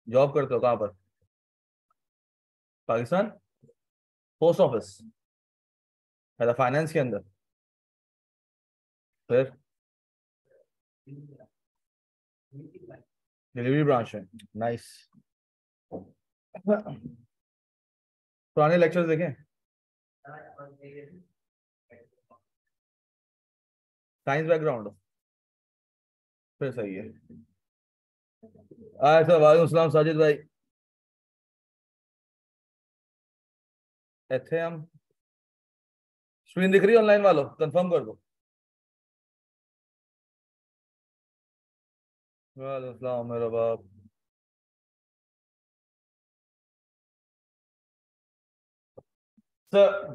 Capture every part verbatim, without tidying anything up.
Job करते हो कहाँ पर? पाकिस्तान पोस्ट ऑफिस, है फाइनेंस के अंदर? फिर डिलीवरी ब्रांच है। नाइस। पुराने लेक्चर्स देखें। साइंस बैकग्राउंड फिर सही है। अच्छा, वालेकुम सलाम साजिद भाई। ऐसे हम स्क्रीन दिख रही है ऑनलाइन वालों, कंफर्म कर दो। वालेकुम सलाम मेरा बाप। Sir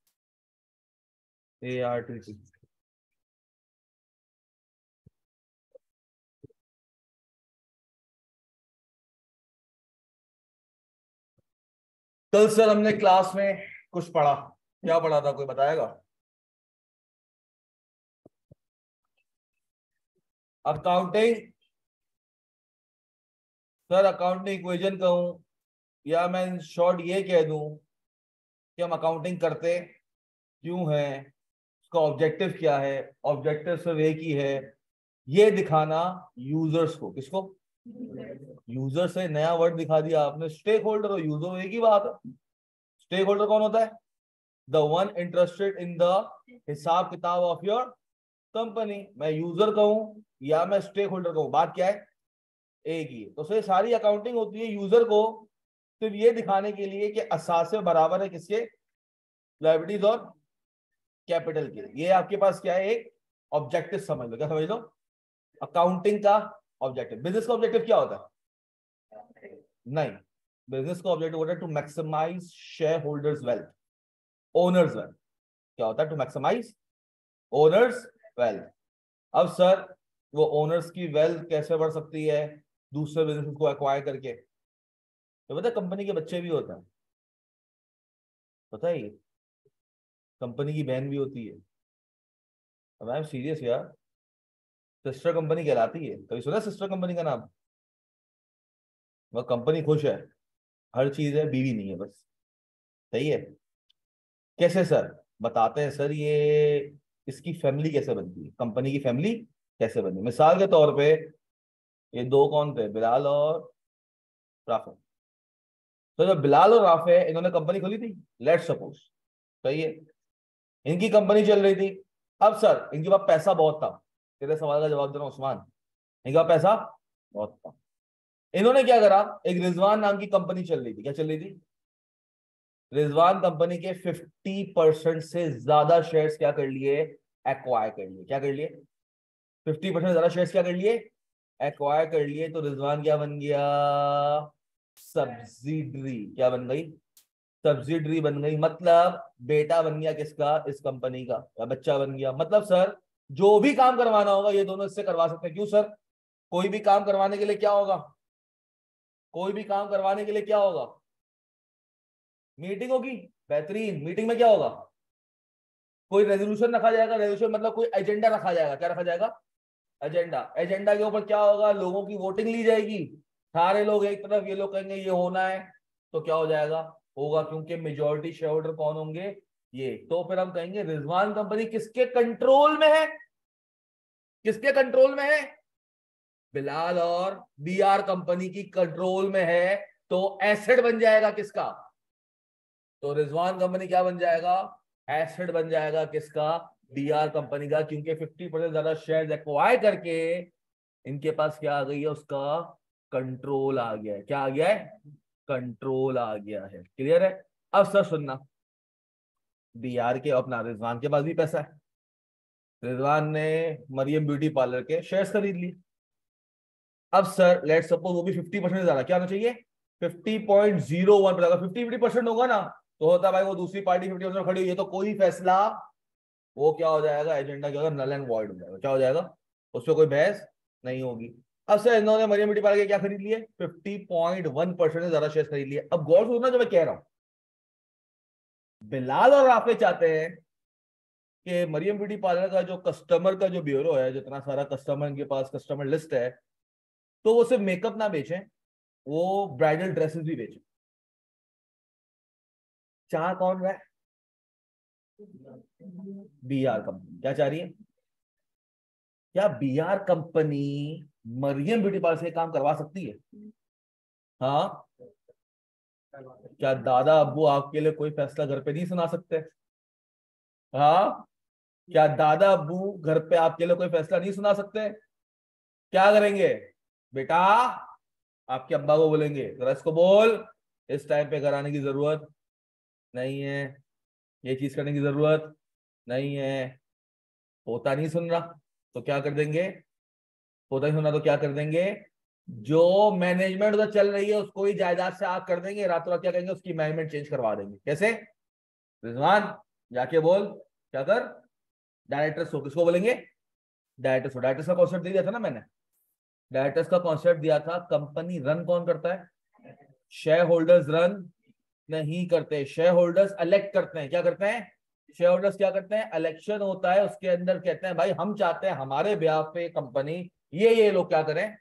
A R T C. कल सर हमने क्लास में कुछ पढ़ा। क्या पढ़ा था, कोई बताएगा? अकाउंटिंग। सर अकाउंटिंग इक्वेशन कहूं या मैं इन शॉर्ट ये कह दूं कि हम अकाउंटिंग करते क्यों है, उसका ऑब्जेक्टिव क्या है। ऑब्जेक्टिव सिर्फ एक ही है, ये दिखाना यूजर्स को। किसको? यूजर से नया वर्ड दिखा दिया आपने, स्टेक होल्डर और यूजर एक ही बात है। स्टेक होल्डर कौन होता है? The one interested in the हिसाब किताब ऑफ योर कंपनी। मैं यूजर कहूं या मैं स्टेक होल्डर कहूं, बात क्या है? एक ही है। तो सर सारी अकाउंटिंग होती है यूजर को सिर्फ ये दिखाने के लिए कि असासे बराबर है किसके? लायबिलिटीज और कैपिटल के। ये आपके पास क्या है? एक ऑब्जेक्टिव समझ लो। क्या समझ लो? अकाउंटिंग का ऑब्जेक्टिव। बिजनेस का ऑब्जेक्टिव क्या होता है? नहीं, बिजनेस का ऑब्जेक्टिव होता है to maximise share holders wealth, owners wealth. क्या होता है? To maximise owners wealth. अब सर वो ओनर्स की वेल्थ कैसे बढ़ सकती है? दूसरे बिजनेस को एक्वायर करके। तो पता है कंपनी के बच्चे भी होते हैं, पता है? कंपनी की बहन भी होती है। अब आई एम सीरियस यार, सिस्टर कंपनी कहलाती है। कभी सुना सिस्टर कंपनी का नाम? वह कंपनी खुश है, हर चीज है, बीवी नहीं है बस। सही है। कैसे सर? बताते हैं सर। ये इसकी फैमिली कैसे बनती है, कंपनी की फैमिली कैसे बनती है। मिसाल के तौर पे ये दो कौन थे? बिलाल और राफे। तो जब बिलाल और राफे इन्होंने कंपनी खोली थी, लेट्स सपोज, सही है, इनकी कंपनी चल रही थी। अब सर इनके पास पैसा बहुत था। तेरे सवाल का जवाब देना उस्मान। इनके पास पैसा बहुत था। इन्होंने क्या करा, एक रिजवान नाम की कंपनी चल रही थी। क्या चल रही थी? रिजवान कंपनी के फिफ्टी परसेंट से ज्यादा शेयर्स क्या कर लिए? एक्वायर कर लिए। क्या कर लिए? फिफ्टी परसेंट ज्यादा शेयर्स क्या कर लिए? एक्वायर कर लिए। तो रिजवान क्या बन गया? सब्सिडरी। क्या बन गई? सब्सिडरी बन गई। मतलब बेटा बन गया किसका? इस कंपनी का। या बच्चा बन गया। मतलब सर जो भी काम करवाना होगा ये दोनों इससे करवा सकते हैं। क्यों सर? कोई भी काम करवाने के लिए क्या होगा? कोई भी काम करवाने के लिए क्या होगा? मीटिंग होगी। बेहतरीन। मीटिंग में क्या होगा? कोई रेजोल्यूशन रखा जाएगा। रेजोल्यूशन मतलब कोई एजेंडा रखा जाएगा। क्या रखा जाएगा? एजेंडा। एजेंडा के ऊपर क्या होगा? लोगों की वोटिंग ली जाएगी। सारे लोग एक तरफ, ये लोग कहेंगे ये होना है, तो क्या हो जाएगा? होगा, क्योंकि मेजॉरिटी शेयर होल्डर कौन होंगे? ये। तो फिर हम कहेंगे रिजवान कंपनी किसके कंट्रोल में है? किसके कंट्रोल में है? बिलाल और बी आर कंपनी की कंट्रोल में है। तो एसेट बन जाएगा किसका? तो रिजवान कंपनी क्या बन जाएगा? एसेट बन जाएगा किसका? बी आर कंपनी का। क्योंकि फिफ्टी परसेंट ज्यादा शेयर एक्वायर करके इनके पास क्या आ गई है? उसका कंट्रोल आ गया है। क्या आ गया है? कंट्रोल आ गया है। क्लियर है? अब सर सुनना, बी आर के अपना रिजवान के पास भी पैसा है। रिजवान ने मरियम ब्यूटी पार्लर के शेयर्स खरीद लिए। अब सर लेट सपोज वो भी फिफ्टी परसेंट ज्यादा, क्या होना चाहिए? फिफ्टी पॉइंट जीरो वन पर। फिफ्टी फिफ्टी परसेंट होगा ना, तो होता भाई वो दूसरी पार्टी फिफ्टी परसेंट खड़ी हुई है, तो कोई फैसला वो क्या हो जाएगा? एजेंडा क्या होगा? नल एंड वॉइड हो जाएगा। क्या हो जाएगा? उस पर कोई बहस नहीं होगी। अब सर इन्होंने मरियम ब्यूटी पार्लर के क्या खरीद लिए? फिफ्टी पॉइंट वन परसेंट से ज्यादा शेयर खरीद लिए। अब गौर से सुनना जो मैं कह रहा हूं। बिलाल और राफे चाहते हैं कि मरियम ब्यूटी पार्लर का जो कस्टमर का जो ब्यूरो है, जितना सारा कस्टमर इनके पास कस्टमर लिस्ट है, तो वो सिर्फ मेकअप ना बेचें, वो ब्राइडल ड्रेसेस भी बेचे। चाह कौन रहा है? बी आर कंपनी क्या चाह रही है? क्या B R company Mariam beauty parlour से काम करवा सकती है? हाँ। क्या दादा अब्बू आपके लिए कोई फैसला घर पे नहीं सुना सकते? हाँ। क्या दादा अब्बू घर पे आपके लिए कोई फैसला नहीं सुना सकते? क्या करेंगे बेटा? आपके अब्बा को बोलेंगे जरा इसको बोल, इस टाइम पे घर आने की जरूरत नहीं है, ये चीज करने की जरूरत नहीं है। पोता नहीं सुन रहा तो क्या कर देंगे? पोता नहीं सुन रहा तो क्या कर देंगे? जो मैनेजमेंट उधर चल रही है उसको ही जायदाद से आग कर देंगे, रातों रात क्या करेंगे, उसकी मैनेजमेंट चेंज करवा देंगे। कैसे? रिजवान जाके बोल, क्या कर, डायरेक्टर्स को किसको बोलेंगे? डायरेक्टर्स को। डायरेक्टर्स का कॉन्सेप्ट दे दिया था ना मैंने। डायरेक्टर्स का कॉन्सेप्ट दिया था, कंपनी रन कौन करता है? शेयर होल्डर्स रन नहीं करते, शेयर होल्डर्स इलेक्ट करते हैं। क्या करते हैं? शेयर होल्डर्स क्या करते हैं? इलेक्शन होता है, उसके अंदर कहते हैं भाई हम चाहते हैं हमारे ब्याह पे कंपनी ये ये लोग क्या करें,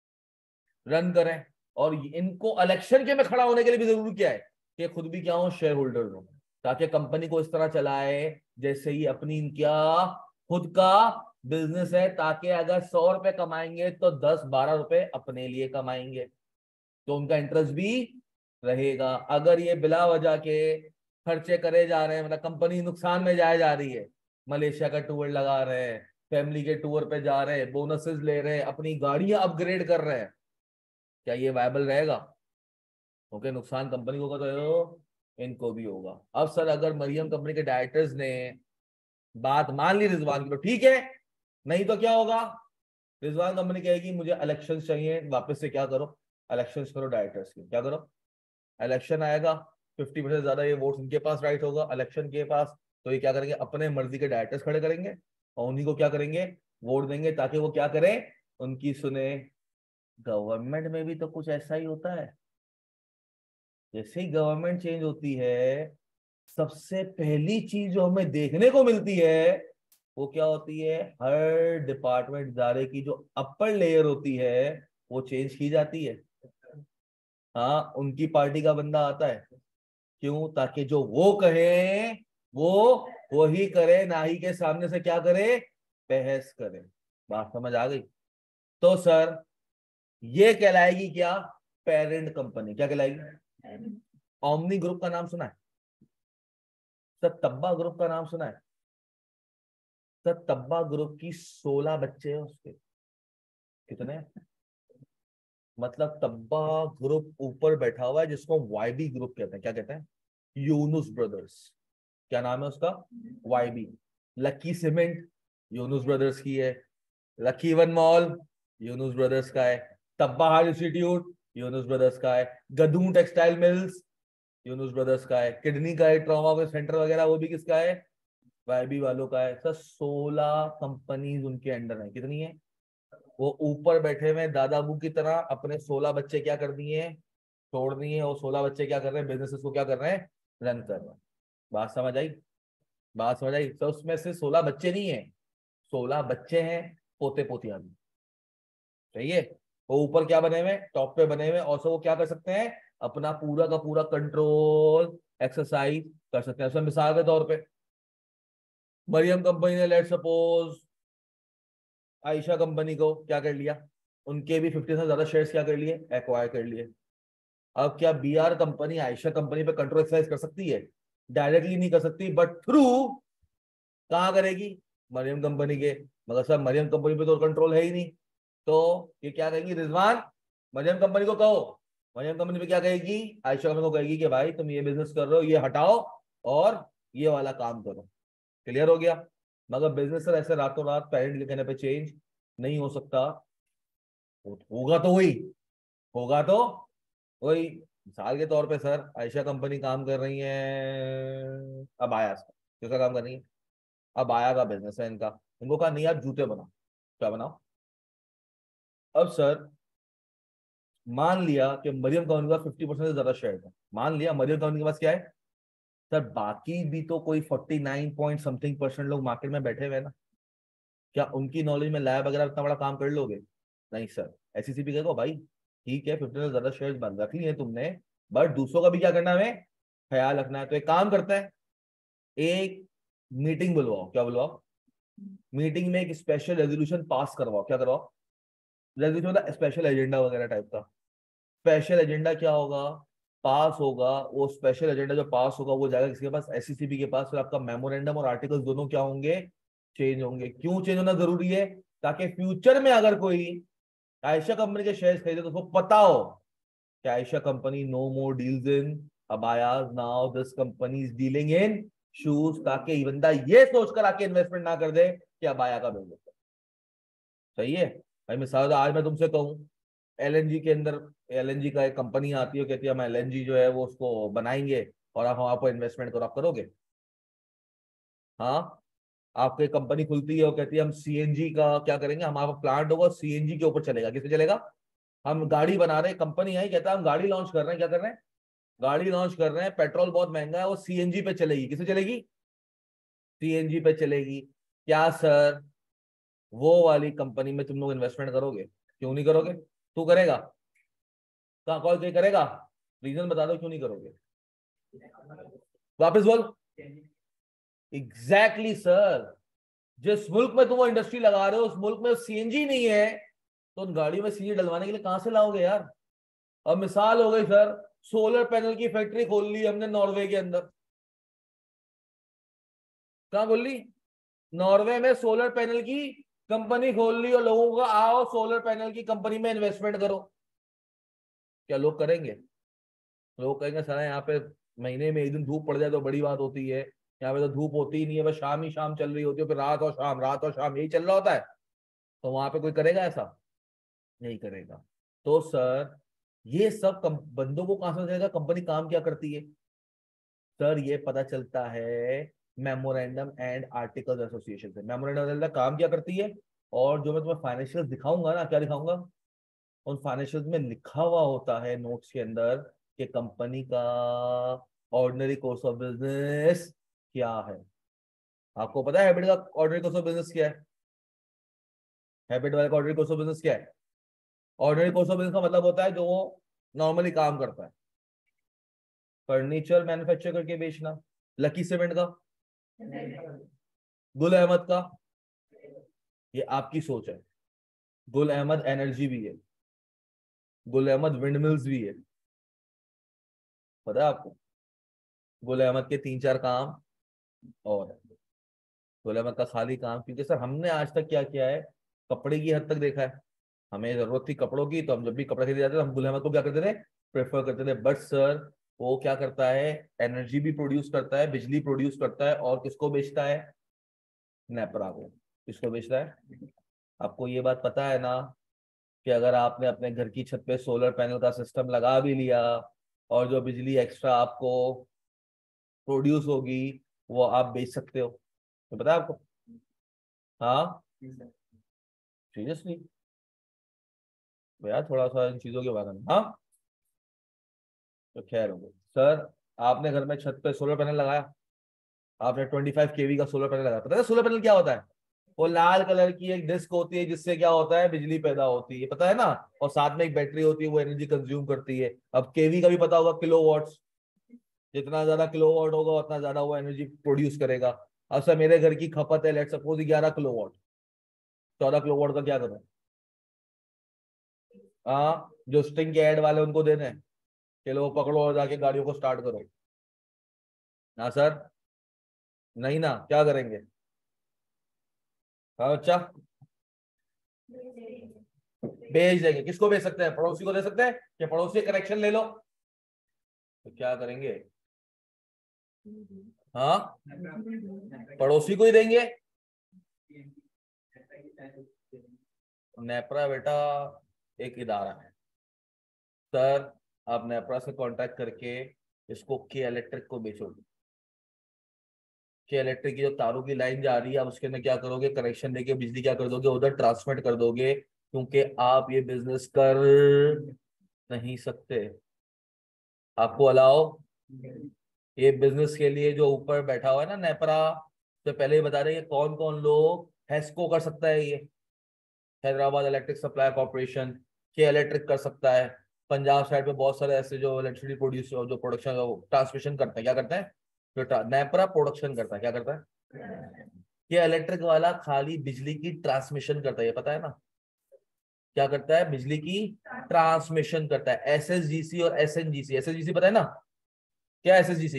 रन करें। और इनको इलेक्शन के में खड़ा होने के लिए भी जरूरी क्या है कि खुद भी क्या हो, शेयर होल्डर हो, ताकि कंपनी को इस तरह चलाए जैसे ही अपनी क्या खुद का बिजनेस है, ताकि अगर सौ रुपए कमाएंगे तो दस बारह रुपए अपने लिए कमाएंगे, तो उनका इंटरेस्ट भी रहेगा। अगर ये बिला वजह के खर्चे करे जा रहे हैं, मतलब कंपनी नुकसान में जाए जा रही है, मलेशिया का टूर लगा रहे हैं, फैमिली के टूर पे जा रहे हैं, बोनसेस ले रहे हैं, अपनी गाड़ियां अपग्रेड कर रहे हैं, क्या ये वायबल रहेगा? ओके, नुकसान कंपनी को होगा तो इनको भी होगा। अब सर अगर मरियम कंपनी के डायरेक्टर्स ने बात मान ली रिजवान की तो ठीक है, नहीं तो क्या होगा? रिजवान कंपनी कहेगी मुझे इलेक्शन चाहिए, वापस से क्या करो, इलेक्शन करो डायरेक्टर्स के। क्या करो? इलेक्शन आएगा, फिफ्टी परसेंट ज्यादा ये वोट उनके पास राइट होगा इलेक्शन के पास, तो ये क्या करेंगे, अपने मर्जी के डायरेक्टर्स खड़े करेंगे और उन्हीं को क्या करेंगे, वोट देंगे, ताकि वो क्या करें, उनकी सुने। गवर्नमेंट में भी तो कुछ ऐसा ही होता है। जैसे ही गवर्नमेंट चेंज होती है, सबसे पहली चीज जो हमें देखने को मिलती है वो क्या होती है, हर डिपार्टमेंट इदारे की जो अपर लेयर होती है वो चेंज की जाती है। हाँ, उनकी पार्टी का बंदा आता है। क्यों? ताकि जो वो कहे वो वही करे, ना ही के सामने से क्या करे, बहस करे। बात समझ आ गई? तो सर ये कहलाएगी क्या, पेरेंट कंपनी। क्या कहलाएगी? ओमनी ग्रुप का नाम सुना है? सर तब्बा ग्रुप का नाम सुना है? सर तब्बा ग्रुप की सोलह बच्चे हैं उसके। कितने? मतलब तब्बा ग्रुप ऊपर बैठा हुआ है जिसको वाईबी ग्रुप कहते हैं। क्या कहते हैं? यूनुस ब्रदर्स। क्या नाम है उसका? YB. Lucky cement Younus brothers की है। Lucky one mall Younus brothers का है। Tabba heart institute Younus brothers का है। Gadoon textile mills Younus brothers का है। किडनी का है, ट्रॉमा का सेंटर वगैरह वो भी किसका है, वाईबी वालों का है। सर सोलह कंपनीज उनके अंडर है। कितनी है? वो ऊपर बैठे हुए दादा अबू की तरह अपने सोलह बच्चे क्या कर दिए हैं, छोड़ दिए, और सोलह बच्चे क्या कर रहे हैं, बिजनेसेस को क्या कर रहे हैं, रन कर रहे हैं। बात समझ आई? बात समझ आई? तो उसमें से सोलह बच्चे नहीं है, सोलह बच्चे हैं पोते पोतियां भी। सही है? वो ऊपर क्या बने हुए, टॉप पे बने हुए, और सब वो क्या कर सकते हैं, अपना पूरा का पूरा कंट्रोल एक्सरसाइज कर सकते हैं। उसमें मिसाल के तौर पे मरियम कंपनी ने लेट सपोज आयशा कंपनी को क्या कर लिया, उनके भी फिफ्टी से ज्यादा शेयर्स क्या कर लिए, एक्वायर कर लिए। अब क्या B R company Ayesha company पे कंट्रोल एक्सरसाइज कर सकती है? डायरेक्टली नहीं कर सकती, बट थ्रू कहाँ करेगी, मरियम कंपनी के। मगर सर मरियम कंपनी पे तो कंट्रोल है ही नहीं, तो ये क्या कहेगी, रिजवान मरियम कंपनी को कहो। मरियम कंपनी पे क्या कहेगी, आयशा कंपनी को कहेगी कि भाई तुम ये बिजनेस कर रहे हो, ये हटाओ और ये वाला काम करो। क्लियर हो गया? मगर बिजनेस सर ऐसे रातों रात पेरेंट के कहने पे चेंज नहीं हो सकता। होगा तो वही, होगा तो वही। मिसाल के तौर पे सर आयशा कंपनी काम कर रही है अब आया से, किसका काम कर रही है, अब आया का बिजनेस है इनका। इनको कहा नहीं आप जूते बनाओ। क्या बनाओ? अब सर मान लिया कि मरियम कंपनी का फिफ्टी परसेंट से ज्यादा शेयर था, मान लिया मरियम कंपनी के पास क्या है सर, बाकी भी तो कोई forty nine point something percent लोग मार्केट में बैठे हुए हैं ना। क्या उनकी नॉलेज में लैब वगैरह इतना बड़ा काम कर लोगे? नहीं सर। एसईसीपी कहेगा भाई ठीक है, फिफ्टी से ज्यादा शेयर बंद रख लिए तुमने, बट दूसरों का भी क्या करना है, हमें ख्याल रखना है। तो एक काम करता है, एक मीटिंग बुलवाओ। क्या बुलवाओ? मीटिंग में एक स्पेशल रेजोल्यूशन पास करवाओ। क्या करवाओ? रेजोल्यूशन मतलब स्पेशल एजेंडा वगैरह टाइप का। स्पेशल एजेंडा क्या होगा, पास होगा, वो स्पेशल एजेंडा जो पास होगा वो जाएगा किसके पास, एससीसीबी के पास। फिर आपका मेमोरेंडम और आर्टिकल्स दोनों क्या होंगे, चेंज होंगे। क्यों चेंज होना जरूरी है? ताकि फ्यूचर में अगर कोई आयशा कंपनी के शेयर खरीदे तो उसको पता हो कि Ayesha company no more deals in abayas, now this company is dealing in shoes, ताकि ये बंदा ये सोचकर आके इन्वेस्टमेंट ना कर दे कि अबाया का बिजनेस है। सही है भाई। मिसाल आज मैं तुमसे कहूँ एलएनजी के अंदर, एलएनजी का एक कंपनी आती है, कहती है हम एलएनजी जो है वो उसको बनाएंगे और आप हम आपको इन्वेस्टमेंट करो, आप करोगे? हाँ। आपको एक कंपनी खुलती है, वो कहती है हम सीएनजी का क्या करेंगे, हमारा प्लांट होगा सीएनजी के ऊपर चलेगा। किससे चलेगा? हम गाड़ी बना रहे हैं, कंपनी आई कहता है हम गाड़ी लॉन्च कर रहे हैं। क्या कर रहे हैं? गाड़ी लॉन्च कर रहे हैं, पेट्रोल बहुत महंगा है, वो सीएनजी पे चलेगी। किससे चलेगी? सीएनजी पे चलेगी। क्या सर वो वाली कंपनी में तुम लोग इन्वेस्टमेंट करोगे? क्यों नहीं करोगे? तू करेगा? कहाँ कॉल कोई करेगा? रीजन बता दो क्यों नहीं करोगे। वापस बोल। Exactly exactly, sir. जिस मुल्क में तुम वो इंडस्ट्री लगा रहे हो उस मुल्क में सीएनजी नहीं है, तो उन गाड़ियों में सीएनजी डलवाने के लिए कहां से लाओगे यार? अब मिसाल हो गई सर, सोलर पैनल की फैक्ट्री खोल ली हमने नॉर्वे के अंदर। कहाँ खोल ली? नॉर्वे में सोलर पैनल की कंपनी खोल ली और लोगों को आओ सोलर पैनल की कंपनी में इन्वेस्टमेंट करो। क्या लोग करेंगे? लोग कहेंगे सर यहाँ पे महीने में एक दिन धूप पड़ जाए तो बड़ी बात होती है, यहाँ पे तो धूप होती ही नहीं है, बस शाम ही शाम चल रही होती है, फिर रात और शाम, रात और शाम यही चल रहा होता है। तो वहां पे कोई करेगा ऐसा? नहीं करेगा। तो सर ये सब कम, बंदों को कहां से चलेगा कंपनी काम क्या करती है? सर ये पता चलता है मेमोरेंडम एंड आर्टिकल्स एसोसिएशन से। मेमोरेंडम काम क्या करती है, और जो मैं तुम्हें फाइनेंशियल दिखाऊंगा ना, क्या दिखाऊंगा, उन फाइनेंशियल में लिखा हुआ होता है नोट्स के अंदर कि कंपनी का ऑर्डिनरी कोर्स ऑफ बिजनेस क्या है। आपको पता है हैबिट का ऑर्डिनरी कोर्स ऑफ बिजनेस क्या है? हैबिट वाले का ऑर्डिनरी कोर्स ऑफ बिजनेस क्या है? ऑर्डिनरी कोर्स ऑफ बिजनेस का मतलब होता है जो वो नॉर्मली काम करता है। फर्नीचर मैन्युफैक्चर करके बेचना। लकी सीमेंट का, गुल अहमद का, ये आपकी सोच है। गुल अहमद एनर्जी भी है, गुल अहमद विंड मिल्स भी है। पता है आपको? गुल अहमद के तीन चार काम और है। गुल अहमद का खाली काम, क्योंकि सर हमने आज तक क्या किया है, कपड़े की हद तक देखा है। हमें जरूरत थी कपड़ों की, तो हम जब भी कपड़े खरीदे जाते थे हम गुल अहमद को क्या करते थे, प्रेफर करते थे। बट सर वो क्या करता है, एनर्जी भी प्रोड्यूस करता है, बिजली प्रोड्यूस करता है, और किसको बेचता है? नेपरा को। किसको बेचता है? आपको ये बात पता है ना कि अगर आपने अपने घर की छत पे सोलर पैनल का सिस्टम लगा भी लिया और जो बिजली एक्स्ट्रा आपको प्रोड्यूस होगी वो आप बेच सकते हो, तो पता है आपको? हाँ। सीरियसली भैया, थोड़ा सा इन चीजों के बारे में। हाँ। तो खैर हो गई सर। आपने घर में छत पे सोलर पैनल लगाया, आपने ट्वेंटी फाइव केवी का सोलर पैनल लगाया। पता है सोलर पैनल क्या होता है? वो लाल कलर की एक डिस्क होती है जिससे क्या होता है, बिजली पैदा होती है, पता है ना? और साथ में एक बैटरी होती है, वो एनर्जी कंज्यूम करती है। अब केवी का भी पता होगा, किलो वॉट्स। जितना ज्यादा किलो वॉट होगा उतना ज्यादा वो एनर्जी प्रोड्यूस करेगा। अब सर मेरे घर की खपत है लेट सपोज ग्यारह किलो वॉट, चौदह किलो वॉट का क्या करूं? हाँ, जो स्टिंग के ऐड वाले उनको देने हैं कि लो पकड़ो और जाके गाड़ियों को स्टार्ट करो। हाँ सर। नहीं ना, क्या करेंगे? हाँ बच्चा, भेज देंगे। किसको भेज सकते हैं? पड़ोसी को दे सकते हैं कि पड़ोसी कनेक्शन ले लो। तो क्या करेंगे? हाँ, पड़ोसी को ही देंगे। नेपरा बेटा एक इदारा है सर। आप नेपरा से कांटेक्ट करके इसको के इलेक्ट्रिक को बेचोगे। के इलेक्ट्रिक की जो तारों की लाइन जा रही है, आप उसके अंदर क्या करोगे, कनेक्शन देके बिजली क्या कर दोगे, उधर ट्रांसमिट कर दोगे, क्योंकि आप ये बिजनेस कर नहीं सकते। आपको अलाउ, ये बिजनेस के लिए जो ऊपर बैठा हुआ है ना नेपरा, तो पहले ही बता रहे हैं कौन कौन लोग, हेस्को कर सकता है ये, हैदराबाद इलेक्ट्रिक सप्लाई कॉर्पोरेशन, के इलेक्ट्रिक कर सकता है। पंजाब साइड पे बहुत सारे ऐसे जो इलेक्ट्रिसिटी प्रोड्यूस जो प्रोडक्शन ट्रांसमिशन करते हैं, क्या करते हैं, जो नेपरा प्रोडक्शन करता है, क्या करता है, के इलेक्ट्रिक वाला खाली बिजली की ट्रांसमिशन करता है, ये पता है ना, क्या करता है, बिजली की ट्रांसमिशन करता है। एसएसजीसी और एसएनजीसी, एसएसजीसी पता है ना क्या, SSGC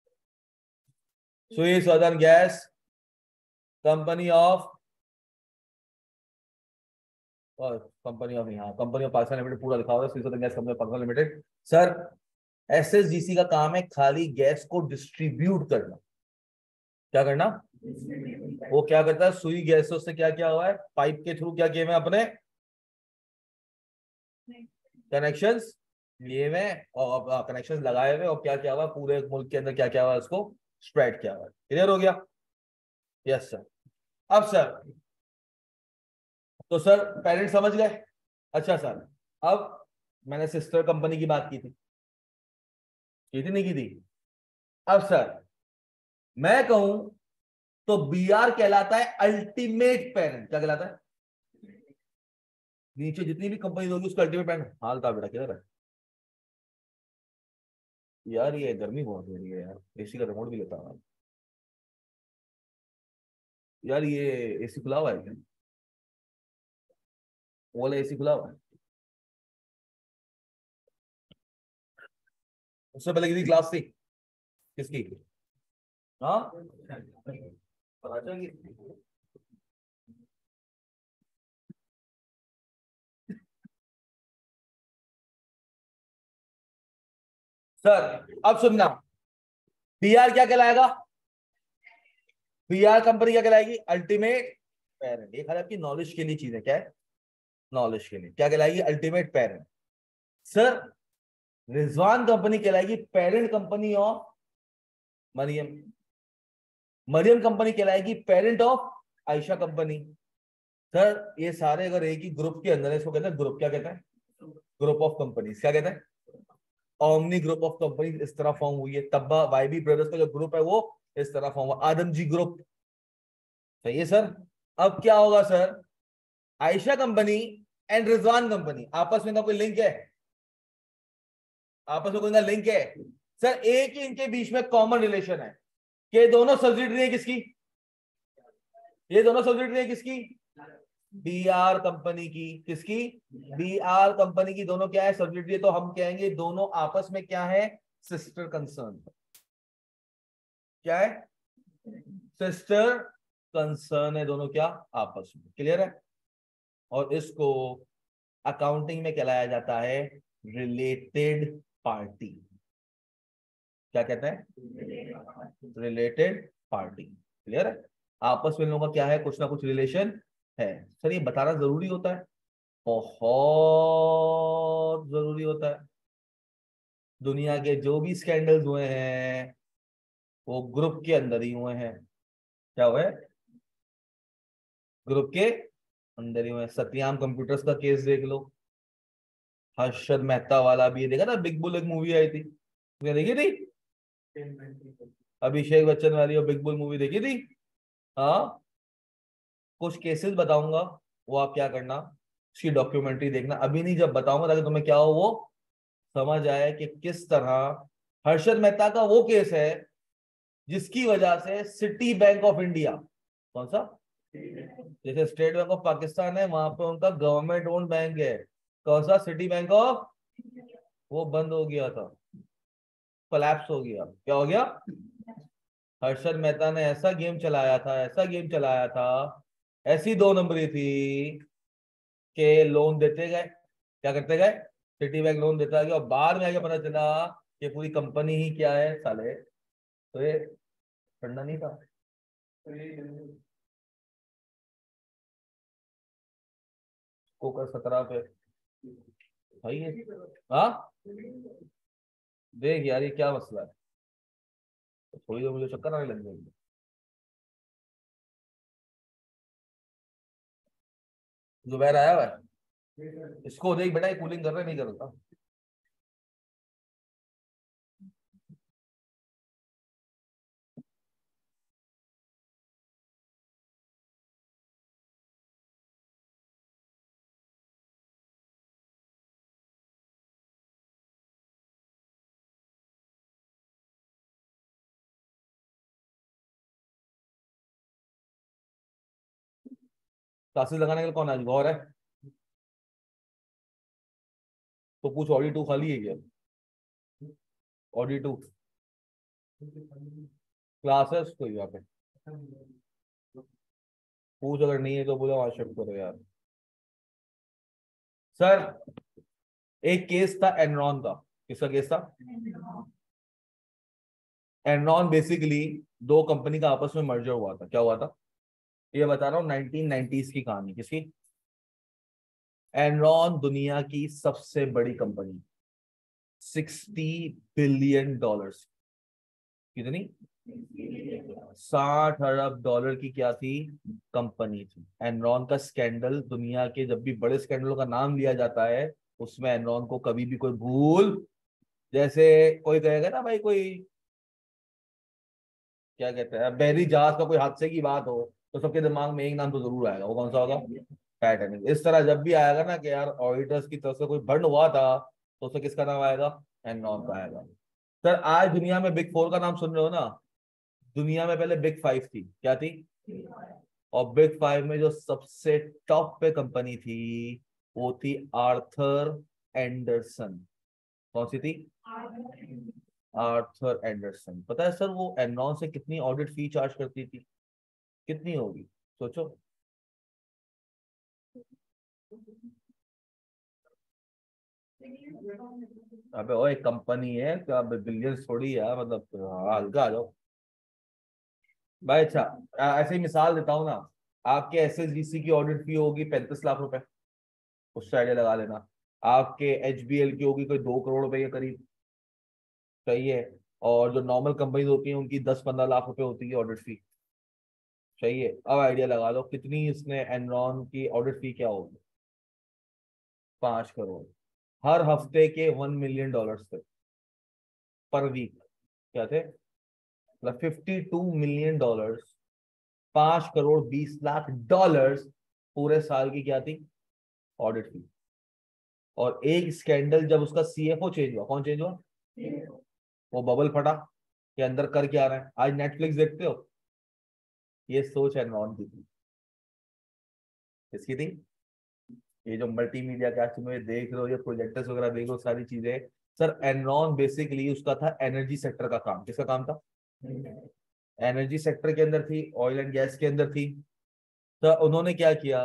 Sui southern gas company of, और कंपनी ऑफ, यहाँ कंपनी ऑफ पाकिस्तान लिमिटेड पूरा लिखा हुआ है, Sui southern gas company of Pakistan limited. Sir SSGC का काम है खाली गैस को डिस्ट्रीब्यूट करना, क्या करना, वो क्या करता है, सुई गैसों से क्या क्या हुआ है, पाइप के थ्रू क्या किए हुए अपने कनेक्शंस लिए हुए, और कनेक्शंस लगाए हुए, और क्या क्या हुआ पूरे मुल्क के अंदर क्या क्या हुआ उसको स्प्रेड किया हुआ। क्लियर हो गया? Yes sir. अब सर, तो सर पेरेंट समझ गए। अच्छा सर, अब मैंने सिस्टर कंपनी की बात की थी, की थी नहीं की थी? अब सर मैं कहूं तो बी आर कहलाता है अल्टीमेट पेरेंट। क्या कहलाता है? नीचे जितनी भी कंपनी होगी उसका अल्टीमेट पेरेंट। हाल था बेटा, किधर है यार, ये गर्मी बहुत हो रही है यार, एसी का रिमोट भी लेता हूँ यार। ये एसी खुला हुआ है क्या? वो वाला एसी खुला हुआ है? उससे पहले किसी क्लास थी? किसकी? हाँ, पता चल गई। सर अब सुनना, बी आर क्या कहलाएगा, बी आर कंपनी क्या कहलाएगी, अल्टीमेट पेरेंट। ये खाली आपकी नॉलेज के लिए चीज है, क्या है, नॉलेज के लिए, क्या कहलाएगी, ultimate parent. Sir Rizwan company कहलाएगी parent company of Mariam, Mariam company कहलाएगी parent of Ayesha company. Sir ये सारे अगर एक ही ग्रुप के अंदर है, इसको कहते हैं ग्रुप, क्या कहते हैं, ग्रुप ऑफ कंपनीज, क्या कहते हैं, ओमनी ग्रुप ऑफ कंपनी। इस तरह फॉर्म हुई है, तब्बा वाईबी ब्रदर्स का जो ग्रुप है वो इस तरह फॉर्म हुआ, आदमजी ग्रुप। सही है सर। अब क्या होगा sir, Ayesha company and Rizwan company आपस में का कोई लिंक है, आपस में कोई ना लिंक है? सर एक ही इनके बीच में कॉमन रिलेशन है कि दोनों सब्सिडरी है किसकी, ये दोनों सब्सिडरी है किसकी, बी आर कंपनी की। किसकी? बी आर कंपनी की। दोनों क्या है, सब्सिडरी। तो हम कहेंगे दोनों आपस में क्या है, सिस्टर कंसर्न। क्या है, सिस्टर कंसर्न है दोनों, क्या, आपस में। क्लियर है? और इसको अकाउंटिंग में कहलाया जाता है रिलेटेड पार्टी। क्या कहते हैं, रिलेटेड पार्टी। क्लियर है? आपस में इन लोगों का क्या है, कुछ ना कुछ रिलेशन है। सर ये बताना जरूरी होता है, बहुत जरूरी होता है। दुनिया के जो भी स्कैंडल्स हुए हैं वो ग्रुप के अंदर ही हुए हैं। क्या हुआ है, ग्रुप के अंदर ही हुए हैं। सत्यम कंप्यूटर्स का केस देख लो, हर्षद मेहता वाला भी। ये देखा था, बिग बुल एक मूवी आई थी, तुमने देखी थी? अभिषेक बच्चन वाली और बिग बुल मूवी देखी थी? हाँ, कुछ केसेस बताऊंगा, वो आप क्या करना, उसकी डॉक्यूमेंट्री देखना। अभी नहीं, जब बताऊंगा ताकि तुम्हें क्या हो, वो समझ आए कि किस तरह। हर्षद मेहता का वो केस है जिसकी वजह से सिटी बैंक ऑफ इंडिया, कौन सा, जैसे स्टेट बैंक ऑफ पाकिस्तान है, वहां पे उनका गवर्नमेंट ओन बैंक है, कौन सा, सिटी बैंक ऑफ, वो बंद हो गया था, कोलैप्स हो गया। क्या हो गया? हर्षद मेहता ने ऐसा गेम चलाया था, ऐसा गेम चलाया था, ऐसी दो नंबरी थी कि लोन देते गए, क्या करते गए, सिटी बैंक लोन देता गया, और बाद में आगे पता चला कि पूरी कंपनी ही क्या है साले, तो ये ठंडा नहीं था। कोकर सत्रह पे भाई है। हाँ, देख यार ये क्या मसला है, तो थोड़ी देर मुझे चक्कर आने लग जाएगी। जुबैर आया हुआ है, इसको देख बेटा, ये कूलिंग कर रहा है नहीं कर रहा। क्लासेस लगाने के लिए कौन आज गौर है? तो पूछ ऑडी टू खाली है क्या? ऑडी टू क्लासेस कोई यहाँ पे पूछ, अगर नहीं है तो बोलो वहां शिफ्ट करो यार। सर एक केस था एनरॉन का। किसका केस था? एनरॉन बेसिकली दो कंपनी का आपस में मर्जर हुआ था। क्या हुआ था? ये बता रहा हूँ, नाइनटीन नाइंटीज़ की कहानी। किसकी? एनरॉन दुनिया की सबसे बड़ी कंपनी, सिक्सटी बिलियन डॉलर्स। कितनी? साठ अरब डॉलर की क्या थी? कंपनी थी। एनरॉन का स्कैंडल, दुनिया के जब भी बड़े स्कैंडलों का नाम लिया जाता है उसमें एनरॉन को कभी भी कोई भूल, जैसे कोई कहेगा ना भाई, कोई क्या कहते हैं, बहरी जहाज का कोई हादसे की बात हो तो सबके दिमाग में एक नाम तो जरूर आएगा। वो कौन सा होगा? टाइटैनिक। इस तरह जब भी आएगा ना कि यार ऑडिटर्स की तरफ से कोई बंड हुआ था तो उसमें किसका नाम आएगा? एनरॉन का आएगा। सर आज दुनिया में बिग फोर का नाम सुन रहे हो ना? दुनिया में पहले बिग फाइव थी। क्या थी? और बिग फाइव में जो सबसे टॉप पे कंपनी थी वो थी आर्थर एंडरसन। कौन सी थी? Arthur Anderson. पता है सर वो एनरॉन से कितनी ऑडिट फी चार्ज करती थी? कितनी होगी सोचो। अबे ओ एक कंपनी है क्या, बिलियंस थोड़ी है मतलब, हाँ, हल्का आ जाओ भाई। अच्छा आ- ऐसे ही मिसाल देता हूँ ना, आपके एस एस डी सी की ऑडिट फी होगी पैंतीस लाख रुपए, उससे आइडिया लगा लेना। आपके एच बी एल की होगी कोई दो करोड़ रुपए के करीब। सही है। और जो नॉर्मल कंपनीज होती हैं उनकी दस पंद्रह लाख रुपए होती है ऑडिट फी। सही है। अब आइडिया लगा लो कितनी इसने एनरॉन की ऑडिट फी क्या होगी? पांच करोड़। हर हफ्ते के वन मिलियन डॉलर्स थे पर वीक। क्या थे? मतलब फिफ्टी टू मिलियन डॉलर्स। पांच करोड़ बीस लाख डॉलर्स। पूरे साल की क्या थी? Audit fee. और एक स्कैंडल जब उसका सी एफ ओ चेंज हुआ, कौन चेंज हुआ? वो बबल फटा के अंदर कर क्या रहा है। आज नेटफ्लिक्स देखते हो? ये सोच एनरॉन की थी। किसकी थी? ये जो मल्टीमीडिया का तुम ये देख रहे हो, ये प्रोजेक्टर्स वगैरह देख रहे हो, सारी चीजें। सर एनरॉन बेसिकली उसका था एनर्जी सेक्टर का काम। किसका काम था? एनर्जी सेक्टर के अंदर थी, ऑयल एंड गैस के अंदर थी। तो उन्होंने क्या किया,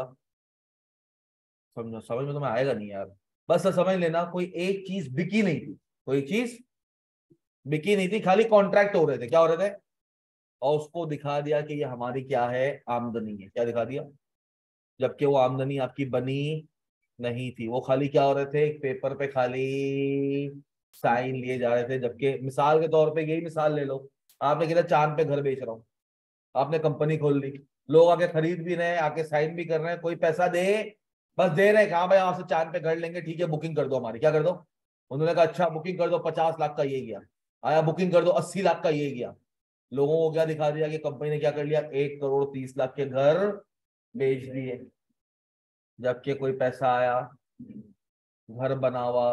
समझो, समझ में तुम्हें आएगा नहीं यार। बस सर समझ लेना, कोई एक चीज बिकी नहीं थी। कोई चीज बिकी नहीं थी, खाली कॉन्ट्रैक्ट हो रहे थे। क्या हो रहे थे? और उसको दिखा दिया कि ये हमारी क्या है, आमदनी है। क्या दिखा दिया? जबकि वो आमदनी आपकी बनी नहीं थी। वो खाली क्या हो रहे थे, एक पेपर पे खाली साइन लिए जा रहे थे। जबकि मिसाल के तौर पे यही मिसाल ले लो, आपने किधर चांद पे घर बेच रहा हूँ, आपने कंपनी खोल ली, लोग आके खरीद भी रहे हैं, आके साइन भी कर रहे हैं, कोई पैसा दे, बस दे रहे हैं कहाँ भाई आपसे चांद पे घर लेंगे, ठीक है बुकिंग कर दो हमारी। क्या कर दो? उन्होंने कहा अच्छा बुकिंग कर दो, पचास लाख का ये गया। आया बुकिंग कर दो, अस्सी लाख का ये गया। लोगों को क्या दिखा दिया कि कंपनी ने क्या कर लिया, एक करोड़ तीस लाख के घर बेच दिए। जबकि कोई पैसा आया, घर बना हुआ,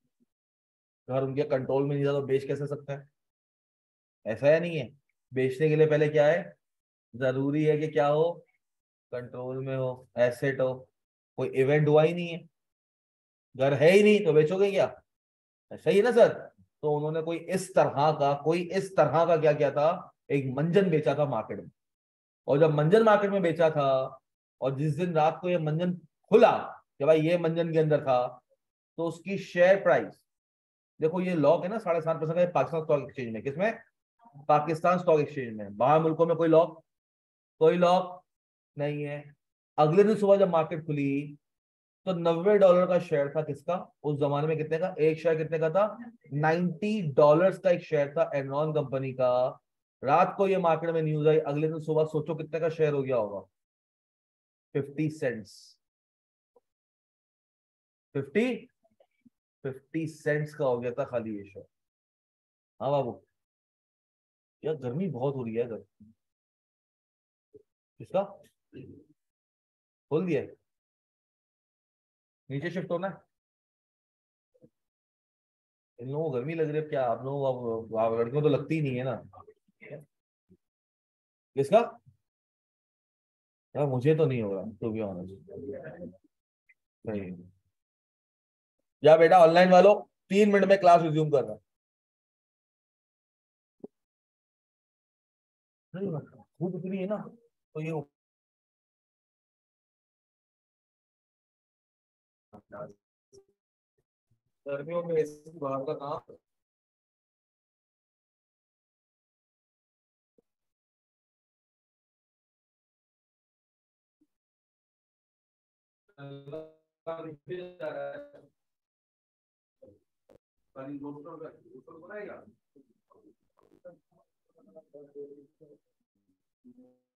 घर उनके कंट्रोल में नहीं था तो बेच कैसे सकते हैं? ऐसा या नहीं है? बेचने के लिए पहले क्या है, जरूरी है कि क्या हो, कंट्रोल में हो, एसेट हो। कोई इवेंट हुआ ही नहीं है, घर है ही नहीं तो बेचोगे क्या? सही है ना सर? तो उन्होंने कोई इस तरह का कोई इस तरह का क्या किया था, एक मंजन बेचा था मार्केट में। और जब मंजन मार्केट में बेचा था, और जिस दिन रात को ये मंजन खुला कि भाई ये मंजन के अंदर था, तो उसकी शेयर प्राइस, देखो ये लॉक है ना साढ़े सात परसेंट का पाकिस्तान स्टॉक एक्सचेंज में। किसमें? पाकिस्तान स्टॉक एक्सचेंज में। बाहर मुल्कों में कोई लॉक, कोई लॉक नहीं है। अगले दिन सुबह जब मार्केट खुली तो नब्बे डॉलर का शेयर था किसका? उस जमाने में कितने का एक शेयर, कितने का था? नाइन्टी डॉलर्स का एक शेयर था एनरॉन कंपनी का। रात को ये मार्केट में न्यूज आई, अगले दिन सुबह सोचो कितने का शेयर हो गया होगा? Fifty cents. Fifty fifty cents का हो गया था खाली ये शेयर। हाँ बाबू। यार गर्मी बहुत हो रही है इधर। किसका? खोल दिया है? नीचे शिफ्ट होना है? इन लोगों को गर्मी लग रही है क्या? आप लोगों को, आप लड़कियों को तो लगती ही नहीं है ना? किसका? यार मुझे तो नहीं हो रहा, तो भी ऑनेस्ट नहीं। या बेटा ऑनलाइन वालों, तीन मिनट में क्लास रिज्यूम कर रहा नहीं, धूप इतनी है ना, तो ये गर्मियों में एसी बाहर का काम। दोस्तों का दोस्तों बनाएगा।